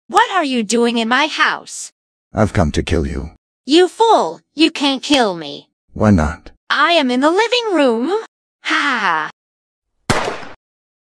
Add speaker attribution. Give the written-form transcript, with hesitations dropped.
Speaker 1: What are you doing in my house?
Speaker 2: I've come to kill you.
Speaker 1: You fool! You can't kill me.
Speaker 2: Why not?
Speaker 1: I am in the living room.